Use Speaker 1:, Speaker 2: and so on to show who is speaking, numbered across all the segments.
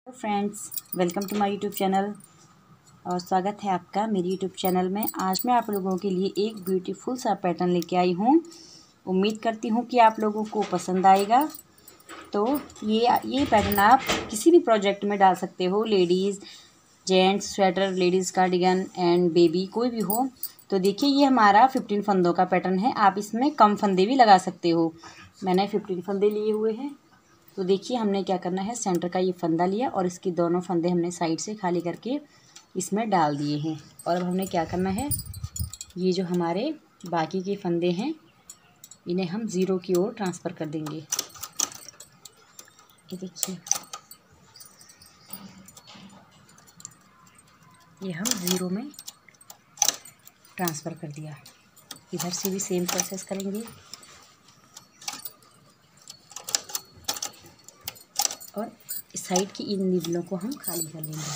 Speaker 1: Friends, welcome to my YouTube channel और स्वागत है आपका मेरी यूट्यूब चैनल में। आज मैं आप लोगों के लिए एक ब्यूटीफुल सा पैटर्न लेके आई हूँ। उम्मीद करती हूँ कि आप लोगों को पसंद आएगा। तो ये पैटर्न आप किसी भी प्रोजेक्ट में डाल सकते हो, ladies, gents, sweater, ladies cardigan and baby, कोई भी हो। तो देखिए, ये हमारा 15 फंदों का पैटर्न है। आप इसमें कम फंदे भी लगा सकते हो। मैंने 15 फंदे लिए हुए हैं। तो देखिए, हमने क्या करना है, सेंटर का ये फंदा लिया और इसके दोनों फंदे हमने साइड से खाली करके इसमें डाल दिए हैं। और अब हमने क्या करना है, ये जो हमारे बाकी के फंदे हैं इन्हें हम ज़ीरो की ओर ट्रांसफ़र कर देंगे। ये देखिए, ये हम ज़ीरो में ट्रांसफ़र कर दिया। इधर से भी सेम प्रोसेस करेंगे और इस साइड की इन निडलों को हम खाली कर लेंगे।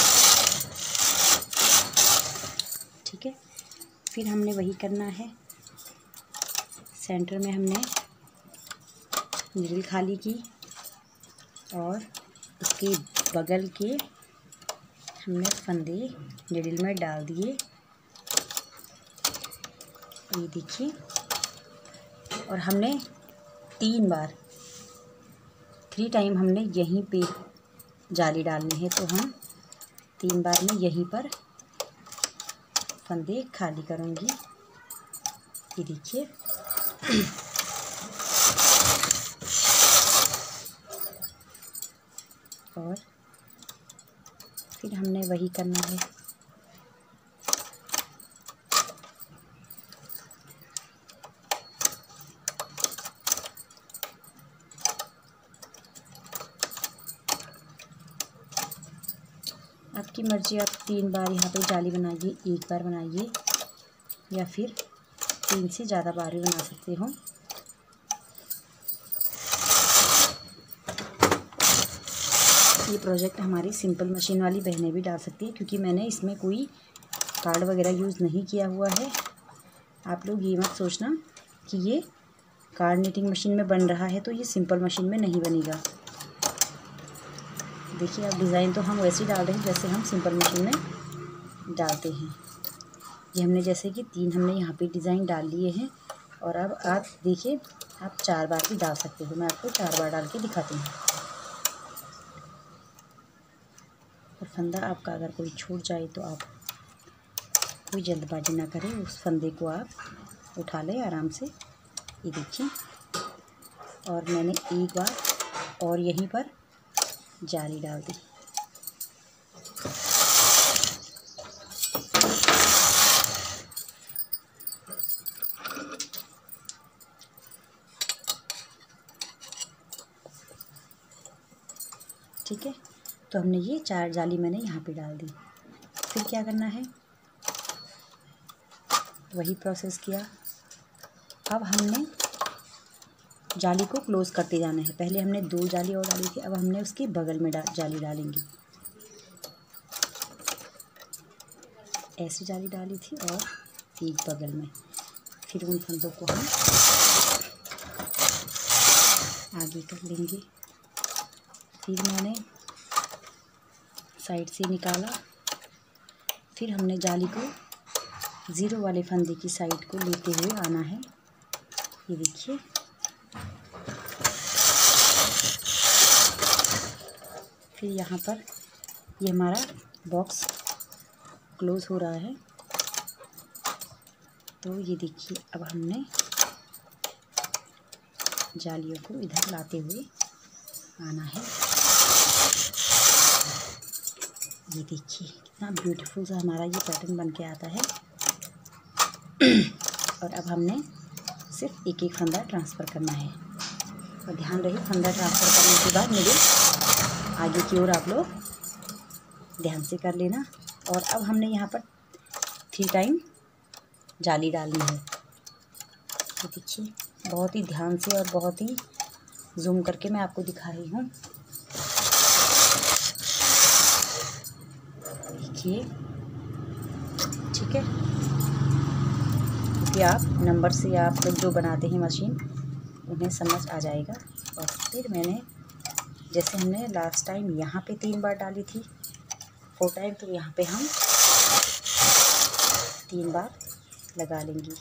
Speaker 1: ठीक है, फिर हमने वही करना है। सेंटर में हमने निडल खाली की और उसके बगल के हमने फंदे निडल में डाल दिए। ये देखिए, और हमने 3 टाइम हमने यहीं पे जाली डालनी है। तो हम 3 बार में यहीं पर फंदे खाली करूँगी। ये देखिए, और फिर हमने वही करना है। आपकी मर्ज़ी, आप 3 बार यहाँ पे जाली बनाइए, 1 बार बनाइए या फिर 3 से ज़्यादा बार भी बना सकते हो। ये प्रोजेक्ट हमारी सिंपल मशीन वाली बहनें भी डाल सकती है, क्योंकि मैंने इसमें कोई कार्ड वगैरह यूज़ नहीं किया हुआ है। आप लोग ये मत सोचना कि ये कार्ड निटिंग मशीन में बन रहा है तो ये सिंपल मशीन में नहीं बनेगा। देखिए, अब डिज़ाइन तो हम वैसे ही डाल रहे हैं जैसे हम सिंपल मशीन में डालते हैं। ये हमने जैसे कि 3 हमने यहाँ पे डिज़ाइन डाल लिए हैं। और अब आप देखिए, आप 4 बार भी डाल सकते हो। मैं आपको 4 बार डाल के दिखाती हूँ। और फंदा आपका अगर कोई छूट जाए तो आप कोई जल्दबाजी ना करें, उस फंदे को आप उठा लें आराम से। ये देखिए, और मैंने 1 बार और यहीं पर जाली डाल दी। ठीक है, तो हमने ये 4 जाली मैंने यहाँ पे डाल दी। फिर क्या करना है, वही प्रोसेस किया। अब हमने जाली को क्लोज़ करते जाना है। पहले हमने 2 जाली और डाली थी, अब हमने उसके बगल में जाली डालेंगे। ऐसी जाली डाली थी और एक बगल में। फिर उन फंदों को हम आगे कर लेंगे। फिर मैंने साइड से निकाला। फिर हमने जाली को ज़ीरो वाले फंदे की साइड को लेते हुए आना है। ये देखिए, फिर यहाँ पर ये हमारा बॉक्स क्लोज़ हो रहा है। तो ये देखिए, अब हमने जालियों को इधर लाते हुए आना है। ये देखिए, कितना ब्यूटीफुल सा हमारा ये पैटर्न बन के आता है। और अब हमने सिर्फ एक फंदा ट्रांसफ़र करना है। और ध्यान रहे, फंदा ट्रांसफ़र करने के बाद मेरे आगे की ओर आप लोग ध्यान से कर लेना। और अब हमने यहाँ पर 3 टाइम जाली डालनी है। तो देखिए, बहुत ही ध्यान से और बहुत ही जूम करके मैं आपको दिखा रही हूँ। देखिए, ठीक है, क्योंकि आप नंबर से आप लोग जो बनाते हैं मशीन, उन्हें समझ आ जाएगा। और फिर मैंने जैसे हमने लास्ट टाइम यहाँ पे 3 बार डाली थी 4 टाइम, तो यहाँ पे हम 3 बार लगा लेंगी।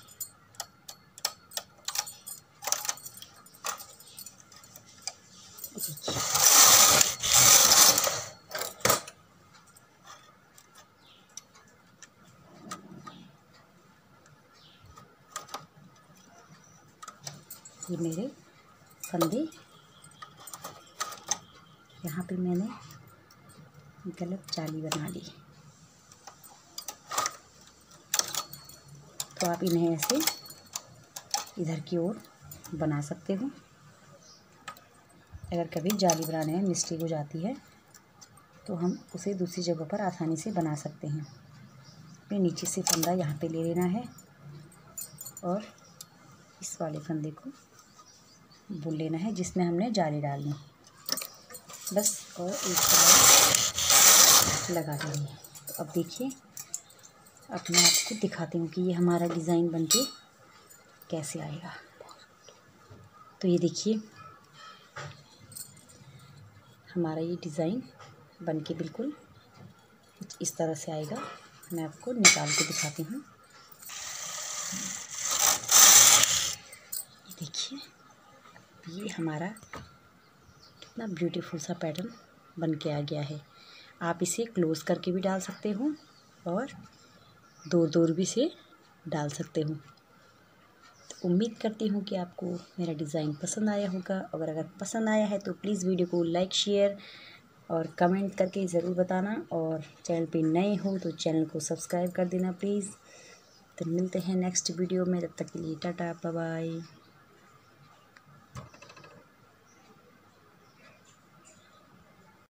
Speaker 1: ये मेरे फंदे, यहाँ पे मैंने गलत जाली बना ली, तो आप इन्हें ऐसे इधर की ओर बना सकते हो। अगर कभी जाली बनाने में मिस्टेक हो जाती है तो हम उसे दूसरी जगह पर आसानी से बना सकते हैं। अपने नीचे से फंदा यहाँ पे ले लेना है और इस वाले फंदे को बुन लेना है जिसमें हमने जाली डालनी, बस, और एक तरह लगा देनी है। तो अब देखिए, अब मैं आपको दिखाती हूँ कि ये हमारा डिज़ाइन बनके कैसे आएगा। तो ये देखिए हमारा ये डिज़ाइन बनके बिल्कुल कुछ इस तरह से आएगा। मैं आपको निकाल के दिखाती हूँ। ये देखिए, ये हमारा कितना ब्यूटीफुल सा पैटर्न बन के आ गया है। आप इसे क्लोज़ करके भी डाल सकते हो और दूर दूर भी से डाल सकते हो। तो उम्मीद करती हूँ कि आपको मेरा डिज़ाइन पसंद आया होगा। अगर पसंद आया है तो प्लीज़ वीडियो को लाइक, शेयर और कमेंट करके ज़रूर बताना, और चैनल पे नए हो तो चैनल को सब्सक्राइब कर देना प्लीज़। तो मिलते हैं नेक्स्ट वीडियो में, तब तक के लिए टाटा, बाय बाय।